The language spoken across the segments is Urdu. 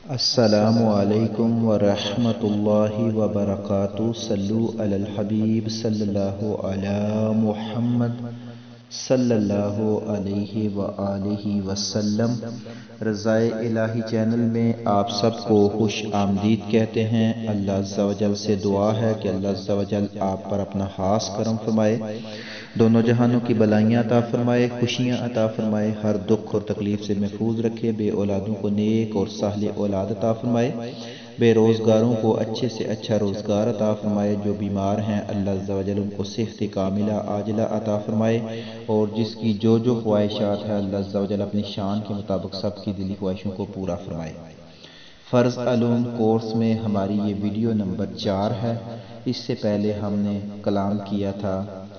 السلام علیکم ورحمۃ اللہ وبرکاتہ۔ صلو علی الحبیب صلی اللہ علی محمد صلی اللہ علیہ وآلہ وسلم۔ رضائے الہی چینل میں آپ سب کو خوش آمدید کہتے ہیں۔ اللہ عز و جل سے دعا ہے کہ اللہ عز و جل آپ پر اپنا خاص کرم فرمائے، دونوں جہانوں کی بلائیاں عطا فرمائے، خوشیاں عطا فرمائے، ہر دکھ اور تکلیف سے محفوظ رکھے، بے اولادوں کو نیک اور صالح اولاد عطا فرمائے، بے روزگاروں کو اچھے سے اچھا روزگار عطا فرمائے، جو بیمار ہیں اللہ عز و جل ان کو صحت کاملہ عاجلہ عطا فرمائے، اور جس کی جو خواہشات ہے اللہ عز و جل اپنی شان کے مطابق سب کی دلی خواہشوں کو پورا فرمائے۔ فرض علوم کورس میں ہماری یہ ویڈیو نمبر 4 ہے۔ اس سے پہلے ہم نے کلام کیا تھا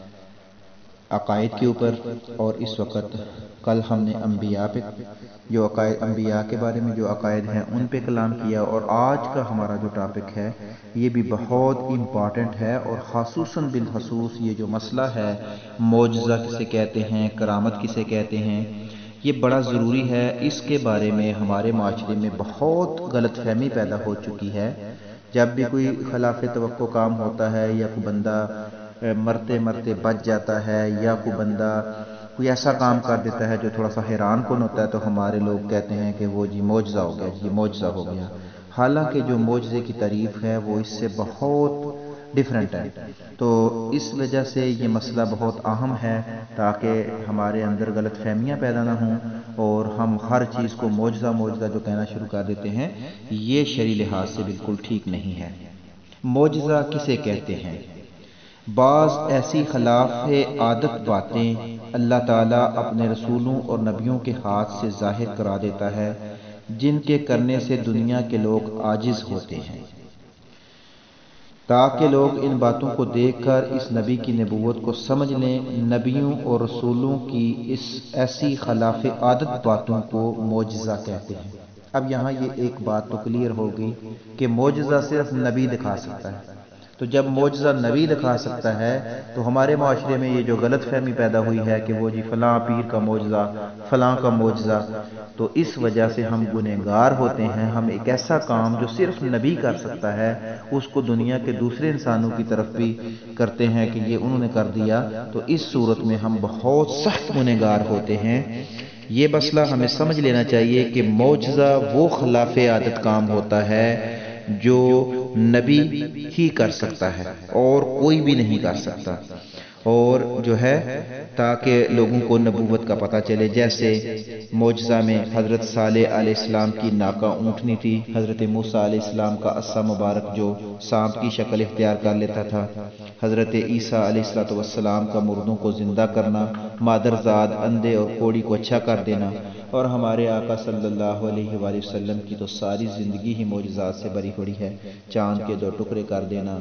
عقائد کے اوپر، اور اس وقت کل ہم نے انبیاء پہ جو عقائد، انبیاء کے بارے میں جو عقائد ہیں ان پہ کلام کیا، اور آج کا ہمارا جو ٹاپک ہے یہ بھی بہت امپارٹنٹ ہے، اور خصوصاً بالخصوص یہ جو مسئلہ ہے معجزہ کسے کہتے ہیں، کرامت کسے کہتے ہیں، یہ بڑا ضروری ہے۔ اس کے بارے میں ہمارے معاشرے میں بہت غلط فہمی پیدا ہو چکی ہے۔ جب بھی کوئی خلاف توقع کام ہوتا ہے، یا کوئی بندہ مرتے مرتے بچ جاتا ہے، یا کوئی بندہ کوئی ایسا کام کر دیتا ہے جو تھوڑا سا حیران کن ہوتا ہے، تو ہمارے لوگ کہتے ہیں کہ وہ جی معجزہ ہو گیا، جی معجزہ ہو گیا۔ حالانکہ جو معجزے کی تعریف ہے وہ اس سے بہت ڈیفرنٹ ہے۔ تو اس وجہ سے یہ مسئلہ بہت اہم ہے، تاکہ ہمارے اندر غلط فہمیاں پیدا نہ ہوں، اور ہم ہر چیز کو معجزہ معجزہ جو کہنا شروع کر دیتے ہیں، یہ شرعی لحاظ سے بالکل ٹھیک نہیں ہے۔ معجزہ کسے کہتے ہیں؟ بعض ایسی خلاف عادت باتیں اللہ تعالیٰ اپنے رسولوں اور نبیوں کے ہاتھ سے ظاہر کرا دیتا ہے، جن کے کرنے سے دنیا کے لوگ عاجز ہوتے ہیں، تاکہ لوگ ان باتوں کو دیکھ کر اس نبی کی نبوت کو سمجھ لیں۔ نبیوں اور رسولوں کی اس ایسی خلاف عادت باتوں کو معجزہ کہتے ہیں۔ اب یہاں یہ ایک بات تو کلیئر ہوگی کہ معجزہ صرف نبی دکھا سکتا ہے۔ تو جب معجزہ نبی دکھا سکتا ہے تو ہمارے معاشرے میں یہ جو غلط فہمی پیدا ہوئی ہے کہ وہ جی فلاں پیر کا معجزہ، فلاں کا معجزہ، تو اس وجہ سے ہم گنہگار ہوتے ہیں۔ ہم ایک ایسا کام جو صرف نبی کر سکتا ہے اس کو دنیا کے دوسرے انسانوں کی طرف بھی کرتے ہیں کہ یہ انہوں نے کر دیا، تو اس صورت میں ہم بہت سخت گنہگار ہوتے ہیں۔ یہ مسئلہ ہمیں سمجھ لینا چاہیے کہ معجزہ وہ خلاف عادت کام ہوتا ہے جو نبی ہی کر سکتا ہے اور کوئی بھی نہیں کر سکتا، اور جو ہے تاکہ لوگوں کو نبوت کا پتہ چلے۔ جیسے معجزہ میں حضرت صالح علیہ السلام کی ناقہ اونٹنی تھی، حضرت موسیٰ علیہ السلام کا عصا مبارک جو سانپ کی شکل اختیار کر لیتا تھا، حضرت عیسیٰ علیہ السلام کا مردوں کو زندہ کرنا، مادرزاد اندھے اور کوڑی کو اچھا کر دینا، اور ہمارے آقا صلی اللہ علیہ وآلہ وسلم کی تو ساری زندگی ہی معجزات سے بری پڑی ہے، چاند کے 2 ٹکڑے کر دینا،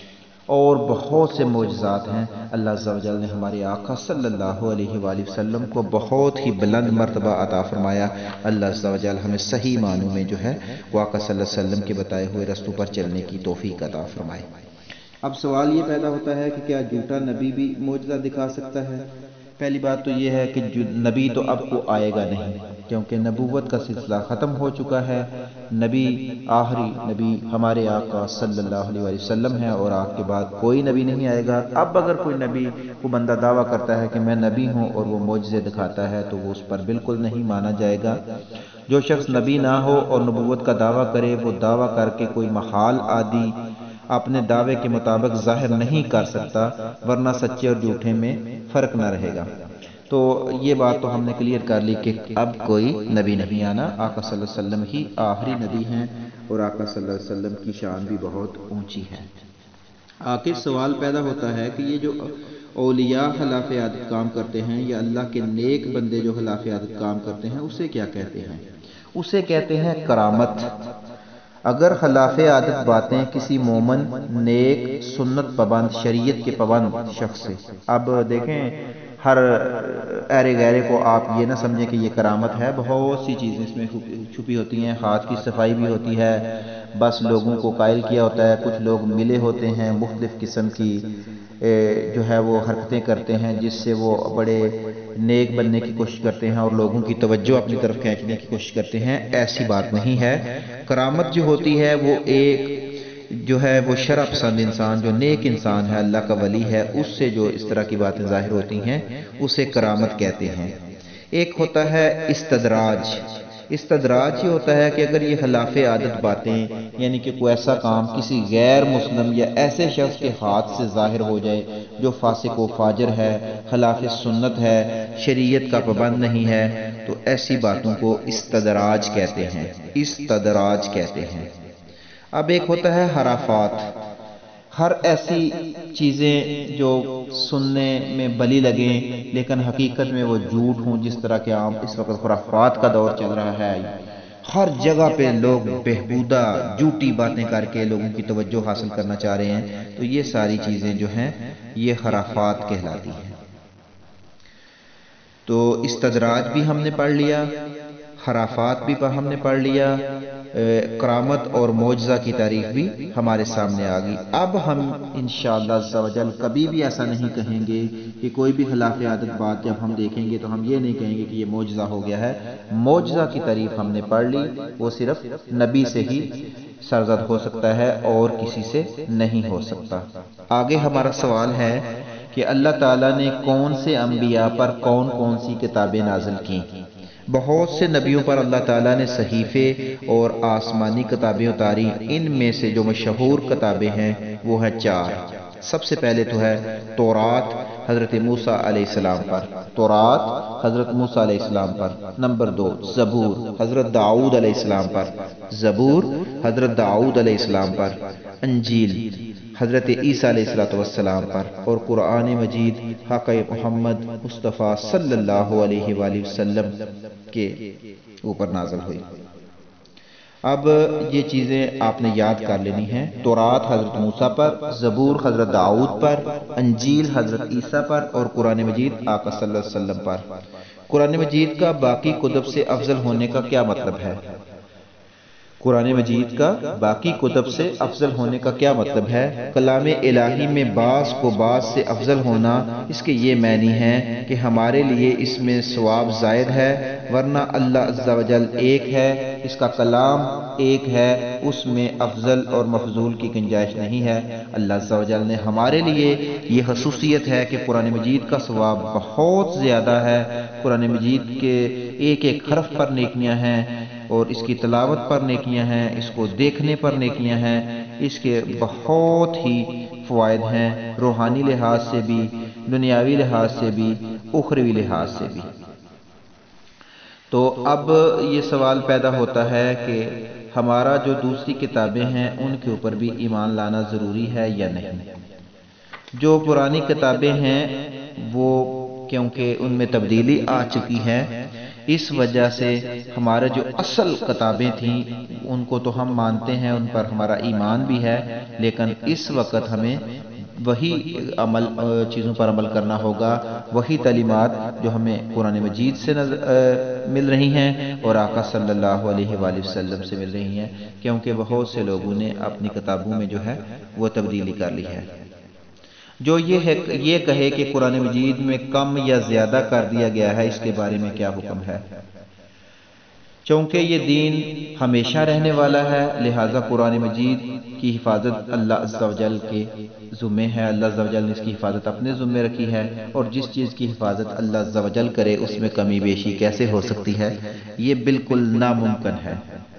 اور بہت سے معجزات ہیں۔ اللہ عز و جل نے ہمارے آقا صلی اللہ علیہ وآلہ وسلم کو بہت ہی بلند مرتبہ عطا فرمایا۔ اللہ عز و جل ہمیں صحیح معنوں میں جو ہے وہ آقا صلی اللہ علیہ وسلم کے بتائے ہوئے رستوں پر چلنے کی توفیق عطا فرمائے۔ اب سوال یہ پیدا ہوتا ہے کہ کیا جھوٹا نبی بھی معجزہ دکھا سکتا ہے؟ پہلی بات تو یہ ہے کہ نبی تو اب کو آئے گا نہیں، کیونکہ نبوت کا سلسلہ ختم ہو چکا ہے۔ نبی، آخری نبی ہمارے آقا صلی اللہ علیہ وآلہ وسلم ہے، اور آپ کے بعد کوئی نبی نہیں آئے گا۔ اب اگر کوئی نبی کو بندہ دعویٰ کرتا ہے کہ میں نبی ہوں اور وہ معجزے دکھاتا ہے، تو وہ اس پر بالکل نہیں مانا جائے گا۔ جو شخص نبی نہ ہو اور نبوت کا دعویٰ کرے، وہ دعویٰ کر کے کوئی محال عادی اپنے دعوے کے مطابق ظاہر نہیں کر سکتا، ورنہ سچے اور جھوٹے میں فرق نہ رہے گا۔ تو یہ بات تو ہم نے کلیئر کر لی کہ اب کوئی نبی نہیں آنا، آقا صلی اللہ علیہ وسلم ہی آخری نبی ہیں، اور آقا صلی اللہ علیہ وسلم کی شان بھی بہت اونچی ہے۔ آخر سوال پیدا ہوتا ہے کہ یہ جو اولیاء خلاف عادت کام کرتے ہیں، یا اللہ کے نیک بندے جو خلاف عادت کام کرتے ہیں، اسے کیا کہتے ہیں؟ اسے کہتے ہیں کرامت۔ اگر خلاف عادت باتیں کسی مومن، نیک، سنت پابند، شریعت کے پابند شخص سے، اب دیکھیں ہر ایرے گیرے کو آپ یہ نہ سمجھیں کہ یہ کرامت ہے، بہت سی چیزیں اس میں چھپی ہوتی ہیں۔ ہاتھ کی صفائی بھی ہوتی ہے، بس لوگوں کو قائل کیا ہوتا ہے، کچھ لوگ ملے ہوتے ہیں، مختلف قسم کی جو ہے وہ حرکتیں کرتے ہیں، جس سے وہ بڑے نیک بننے کی کوشش کرتے ہیں اور لوگوں کی توجہ اپنی طرف کھینچنے کی کوشش کرتے ہیں، ایسی بات نہیں ہے۔ کرامت جو ہوتی ہے وہ ایک جو ہے وہ شرع پسند انسان، جو نیک انسان ہے، اللہ کا ولی ہے، اس سے جو اس طرح کی باتیں ظاہر ہوتی ہیں اسے کرامت کہتے ہیں۔ ایک ہوتا ہے استدراج۔ استدراج یہ ہوتا ہے کہ اگر یہ خلاف عادت باتیں، یعنی کہ کوئی ایسا کام کسی غیر مسلم یا ایسے شخص کے ہاتھ سے ظاہر ہو جائے جو فاسق و فاجر ہے، خلاف سنت ہے، شریعت کا پابند نہیں ہے، تو ایسی باتوں کو استدراج کہتے ہیں، استدراج کہتے ہیں۔ اب ایک ہوتا ہے خرافات۔ ہر ایسی چیزیں جو سننے میں بلی لگیں لیکن حقیقت میں وہ جھوٹ ہوں، جس طرح کے عام اس وقت خرافات کا دور چل رہا ہے، ہر جگہ پہ لوگ بہبودہ جھوٹی باتیں کر کے لوگوں کی توجہ حاصل کرنا چاہ رہے ہیں، تو یہ ساری چیزیں جو ہیں یہ خرافات کہلاتی ہیں۔ تو استدراج بھی ہم نے پڑھ لیا، خرافات بھی ہم نے پڑھ لیا، کرامت اور معجزہ کی تاریخ بھی ہمارے سامنے آ گئی۔ اب ہم انشاءاللہ عز و جل کبھی بھی ایسا نہیں کہیں گے کہ کوئی بھی خلاف عادت بات جب ہم دیکھیں گے تو ہم یہ نہیں کہیں گے کہ یہ معجزہ ہو گیا ہے۔ معجزہ کی تعریف ہم نے پڑھ لی، وہ صرف نبی سے ہی سرزد ہو سکتا ہے اور کسی سے نہیں ہو سکتا۔ آگے ہمارا سوال ہے کہ اللہ تعالیٰ نے کون سے انبیاء پر کون کون سی کتابیں نازل کی؟ بہت سے نبیوں پر اللہ تعالیٰ نے صحیفے اور آسمانی کتابیں اتاری۔ ان میں سے جو مشہور کتابیں ہیں وہ ہیں 4۔ سب سے پہلے تو ہے تورات حضرت موسیٰ علیہ السلام پر، تورات حضرت موسیٰ علیہ السلام پر۔ نمبر 2 زبور حضرت داؤد علیہ السلام پر، زبور حضرت داؤد علیہ السلام پر۔ انجیل حضرت عیسیٰ علیہ السلام پر، اور قرآن مجید حق محمد مصطفیٰ صلی اللہ علیہ وآلہ وسلم کے اوپر نازل ہوئی۔ اب یہ چیزیں آپ نے یاد کر لینی ہیں۔ تورات حضرت موسیٰ پر، زبور حضرت داؤد پر، انجیل حضرت عیسیٰ پر، اور قرآن مجید آقا صلی اللہ علیہ وسلم پر۔ قرآن مجید کا باقی کتب سے افضل ہونے کا کیا مطلب ہے؟ قرآن مجید کا باقی کتب سے افضل ہونے کا کیا مطلب ہے؟ کلام الہی میں بعض کو بعض سے افضل ہونا، اس کے یہ معنی ہے کہ ہمارے لیے اس میں ثواب زائد ہے، ورنہ اللہ عز و جل ایک ہے، اس کا کلام ایک ہے، اس میں افضل اور مفضول کی گنجائش نہیں ہے۔ اللہ عز و جل نے ہمارے لیے یہ خصوصیت ہے کہ قرآن مجید کا ثواب بہت زیادہ ہے۔ قرآن مجید کے ایک ایک حرف پر نیکیاں ہیں، اور اس کی تلاوت پر نیکیاں ہیں، اس کو دیکھنے پر نیکیاں ہیں، اس کے بہت ہی فوائد ہیں، روحانی لحاظ سے بھی، دنیاوی لحاظ سے بھی، اخروی لحاظ سے بھی۔ تو اب یہ سوال پیدا ہوتا ہے کہ ہمارا جو دوسری کتابیں ہیں ان کے اوپر بھی ایمان لانا ضروری ہے یا نہیں؟ جو پرانی کتابیں ہیں وہ کیونکہ ان میں تبدیلی آ چکی ہے، اس وجہ سے ہمارے جو اصل کتابیں تھیں ان کو تو ہم مانتے ہیں، ان پر ہمارا ایمان بھی ہے، لیکن اس وقت ہمیں وہی چیزوں پر عمل کرنا ہوگا، وہی تعلیمات جو ہمیں قرآن مجید سے مل رہی ہیں اور آقا صلی اللہ علیہ وآلہ وسلم سے مل رہی ہیں، کیونکہ بہت سے لوگوں نے اپنی کتابوں میں جو ہے وہ تبدیلی کر لی ہے۔ جو یہ کہے کہ قرآن مجید میں کم یا زیادہ کر دیا گیا ہے، اس کے بارے میں کیا حکم ہے؟ چونکہ یہ دین ہمیشہ رہنے والا ہے، لہٰذا قرآن مجید کی حفاظت اللہ عز و جل کے ذمے ہے، اللہ عز و جل نے اس کی حفاظت اپنے ذمے رکھی ہے، اور جس چیز کی حفاظت اللہ عز و جل کرے اس میں کمی بیشی کیسے ہو سکتی ہے؟ یہ بالکل ناممکن ہے۔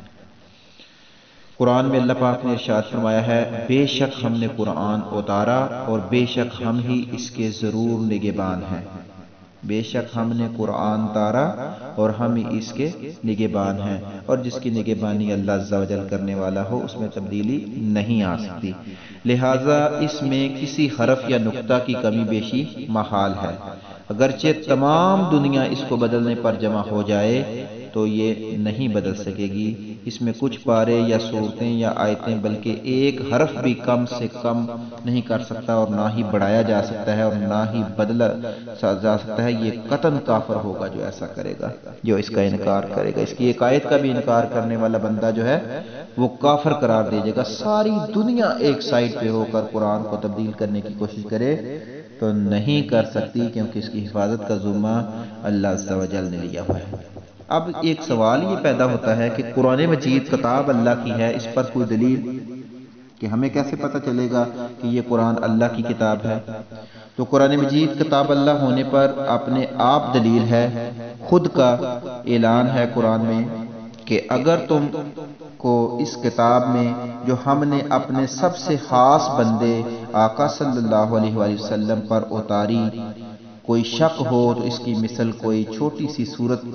قرآن میں اللہ پاک نے ارشاد فرمایا ہے، بے شک ہم نے قرآن اتارا اور بے شک ہم ہی اس کے ضرور نگہبان ہیں۔ بے شک ہم نے قرآن اتارا اور ہم ہی اس کے نگہبان ہیں، اور جس کی نگہبانی اللہ عز و جل کرنے والا ہو اس میں تبدیلی نہیں آ سکتی، لہٰذا اس میں کسی حرف یا نقطہ کی کمی بیشی محال ہے۔ اگرچہ تمام دنیا اس کو بدلنے پر جمع ہو جائے تو یہ نہیں بدل سکے گی، اس میں کچھ پارے یا صورتیں یا آیتیں بلکہ ایک حرف بھی کم سے کم نہیں کر سکتا، اور نہ ہی بڑھایا جا سکتا ہے اور نہ ہی بدلا جا سکتا ہے۔ یہ قطعاً کافر ہوگا جو ایسا کرے گا، جو اس کا انکار کرے گا۔ اس کی ایک آیت کا بھی انکار کرنے والا بندہ جو ہے وہ کافر قرار دے جائے گا۔ ساری دنیا ایک سائڈ پہ ہو کر قرآن کو تبدیل کرنے کی کوشش کرے تو نہیں کر سکتی، کیونکہ اس کی حفاظت کا ذمہ اللہ عز و جل نے لیا ہوا ہے۔ اب ایک سوال یہ پیدا ہوتا ہے کہ قرآن مجید کتاب اللہ کی ہے، اس پر کوئی دلیل کہ ہمیں کیسے پتہ چلے گا کہ یہ قرآن اللہ کی کتاب ہے؟ تو قرآن مجید کتاب اللہ ہونے پر اپنے آپ دلیل ہے، خود کا اعلان ہے قرآن میں کہ اگر تم کو اس کتاب میں جو ہم نے اپنے سب سے خاص بندے آقا صلی اللہ علیہ وآلہ وسلم پر اتاری کوئی شک ہو تو اس کی مثل کوئی چھوٹی سی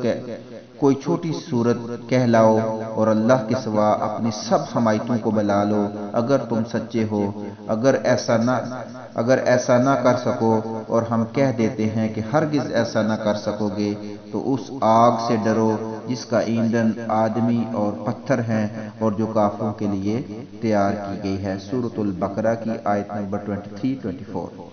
صورت کہلاؤ اور اللہ کے سوا اپنی سب حمایتوں کو بلا لو اگر تم سچے ہو۔ اگر ایسا نہ کر سکو اور ہم کہہ دیتے ہیں کہ ہرگز ایسا نہ کر سکو گے، تو اس آگ سے ڈرو جس کا ایندھن آدمی اور پتھر ہیں اور جو کافروں کے لیے تیار کی گئی ہے۔ سورۃ البقرہ کی آیت نمبر 23-24۔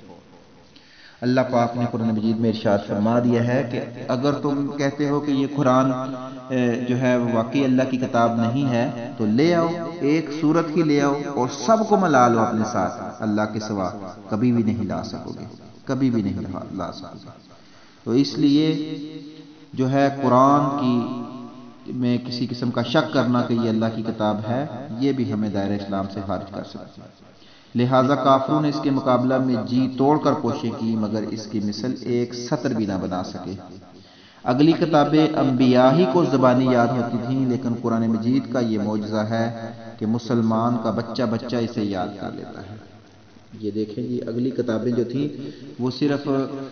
اللہ پاک نے قرآن مجید میں ارشاد فرما دیا ہے کہ اگر تم کہتے ہو کہ یہ قرآن جو ہے واقعی اللہ کی کتاب نہیں ہے تو لے آؤ، ایک سورت ہی لے آؤ اور سب کو ملا لو اپنے ساتھ، اللہ کے سوا کبھی بھی نہیں لا سکو گے، کبھی بھی نہیں لا سکو گے۔ تو اس لیے جو ہے قرآن کی میں کسی قسم کا شک کرنا کہ یہ اللہ کی کتاب ہے، یہ بھی ہمیں دائرہ اسلام سے خارج کر سکتا ہے۔ لہٰذا کافروں نے اس کے مقابلہ میں جی توڑ کر کوشش کی، مگر اس کی مثل ایک سطر بھی نہ بنا سکے۔ اگلی کتابیں انبیاء ہی کو زبانی یاد ہوتی تھیں، لیکن قرآن مجید کا یہ معجزہ ہے کہ مسلمان کا بچہ اسے یاد کر لیتا ہے۔ یہ دیکھیں جی، اگلی کتابیں جو تھیں وہ صرف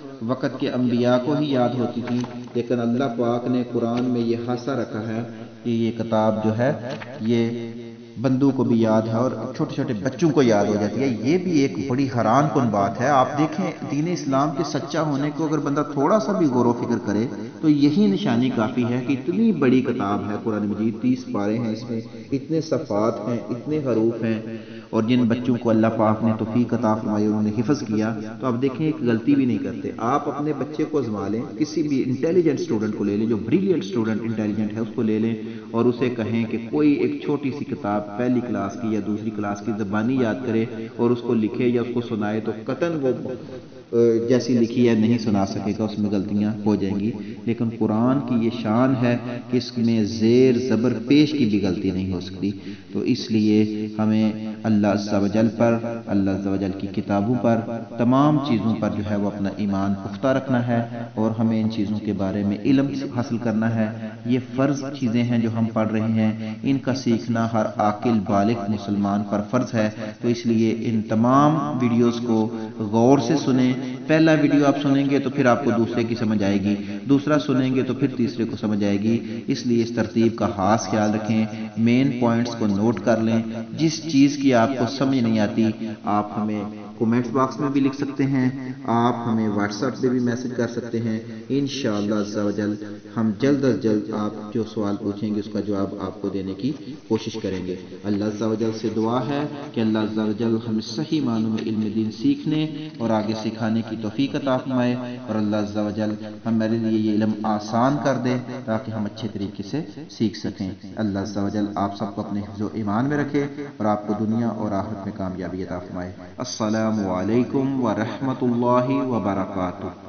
وقت کے انبیاء کو ہی یاد ہوتی تھیں، لیکن اللہ پاک نے قرآن میں یہ خاصہ رکھا ہے کہ یہ کتاب جو ہے یہ بندوں کو بھی یاد ہے اور چھوٹے چھوٹے بچوں کو یاد ہو جاتی ہے۔ یہ بھی ایک بڑی حیران کن بات ہے۔ آپ دیکھیں دین اسلام کے سچا ہونے کو اگر بندہ تھوڑا سا بھی غور و فکر کرے تو یہی نشانی کافی ہے کہ اتنی بڑی کتاب ہے قرآن مجید، 30 پارے ہیں، اس میں اتنے صفحات ہیں، اتنے حروف ہیں، اور جن بچوں کو اللہ پاک نے توفیق عطا فرمائی انہوں نے حفظ کیا تو آپ دیکھیں ایک غلطی بھی نہیں کرتے۔ آپ اپنے بچے کو آزما لیں، کسی بھی انٹیلیجنٹ اسٹوڈنٹ کو لے لیں، جو بریلینٹ اسٹوڈنٹ انٹیلیجنٹ ہے اس کو لے لیں اور اسے کہیں کہ کوئی ایک چھوٹی سی کتاب پہلی کلاس کی یا دوسری کلاس کی زبانی یاد کرے اور اس کو لکھے یا اس کو سنائے تو قطعاً وہ جیسی لکھی ہے نہیں سنا سکے گا، اس میں غلطیاں ہو جائیں گی۔ لیکن قرآن کی یہ شان ہے کہ اس میں زیر زبر پیش کی بھی غلطی نہیں ہو سکتی۔ تو اس لیے ہمیں اللہ عز و جل پر، اللہ عز و جل کی کتابوں پر، تمام چیزوں پر جو ہے وہ اپنا ایمان پختہ رکھنا ہے اور ہمیں ان چیزوں کے بارے میں علم حاصل کرنا ہے۔ یہ فرض چیزیں ہیں جو ہم پڑھ رہے ہیں، ان کا سیکھنا ہر عاقل بالغ مسلمان پر فرض ہے۔ تو اس لیے ان تمام ویڈیوز کو غور سے سنیں۔ پہلا ویڈیو آپ سنیں گے تو پھر آپ کو دوسرے کی سمجھ آئے گی، دوسرا سنیں گے تو پھر تیسرے کو سمجھ آئے گی۔ اس لیے اس ترتیب کا خاص خیال رکھیں، مین پوائنٹس کو نوٹ کر لیں۔ جس چیز کی آپ کو سمجھ نہیں آتی آپ ہمیں کومنٹس باکس میں بھی لکھ سکتے ہیں، آپ ہمیں واٹس ایپ پہ بھی میسج کر سکتے ہیں۔ انشاءاللہ عز و جل ہم جلد از جلد آپ جو سوال پوچھیں گے اس کا جواب آپ کو دینے کی کوشش کریں گے۔ اللہ عز و جل سے دعا ہے کہ اللہ عز و جل ہمیں صحیح معنوں میں علم دین سیکھنے اور آگے سکھانے کی توفیق عطا فرمائے، اور اللہ عز و جل ہمارے لیے یہ علم آسان کر دے تاکہ ہم اچھے طریقے سے سیکھ سکیں۔ اللہ عز و جل آپ سب کو اپنے حفظ و ایمان میں رکھے اور آپ کو دنیا اور آخرت میں کامیابی عطا فرمائے۔ السلام علیکم ورحمۃ اللہ وبرکاتہ۔